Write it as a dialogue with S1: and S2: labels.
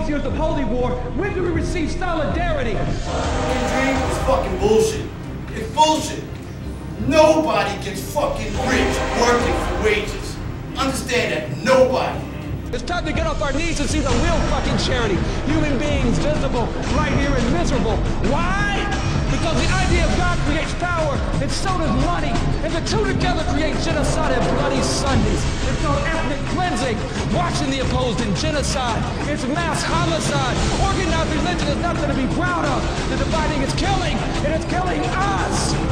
S1: these years of holy war, when do we receive solidarity?
S2: Your dream is fucking bullshit. It's bullshit. Nobody gets fucking rich working for wages. Understand that? Nobody.
S1: It's time to get off our knees and see the real fucking charity. Human beings visible, right here and miserable. Why? Because the idea of God creates power, and so does money. And the two together create genocide and bloody Sundays. It's called ethnic cleansing, watching the opposed in genocide. It's mass homicide. Organized religion is nothing to be proud of. The dividing is killing, and it's killing us.